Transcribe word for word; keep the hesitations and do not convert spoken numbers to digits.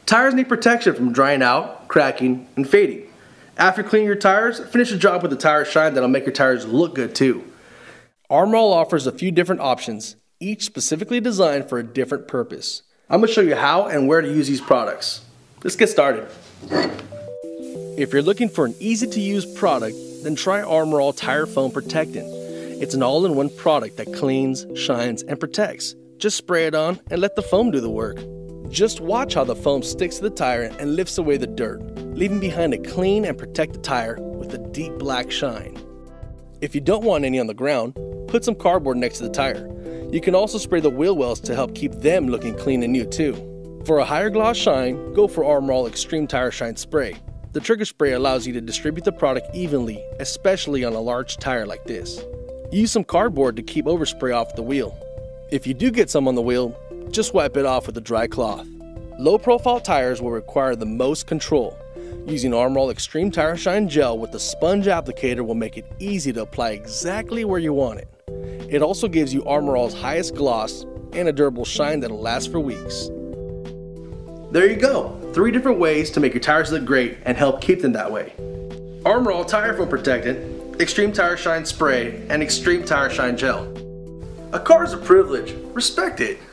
Tires need protection from drying out, cracking, and fading. After cleaning your tires, finish the job with a tire shine that'll make your tires look good too. Armor All offers a few different options, each specifically designed for a different purpose. I'm going to show you how and where to use these products. Let's get started. If you're looking for an easy-to-use product, then try Armor All Tire Foam Protectant. It's an all-in-one product that cleans, shines, and protects. Just spray it on and let the foam do the work. Just watch how the foam sticks to the tire and lifts away the dirt, leaving behind a clean and protected tire with a deep black shine. If you don't want any on the ground, put some cardboard next to the tire. You can also spray the wheel wells to help keep them looking clean and new too. For a higher gloss shine, go for Armor All Extreme Tire Shine Spray. The trigger spray allows you to distribute the product evenly, especially on a large tire like this. Use some cardboard to keep overspray off the wheel. If you do get some on the wheel, just wipe it off with a dry cloth. Low-profile tires will require the most control. Using Armor All Extreme Tire Shine Gel with the sponge applicator will make it easy to apply exactly where you want it. It also gives you Armor All's highest gloss and a durable shine that'll last for weeks. There you go, three different ways to make your tires look great and help keep them that way. Armor All Tire Foam Protectant, Extreme Tire Shine Spray, and Extreme Tire Shine Gel. A car is a privilege. Respect it.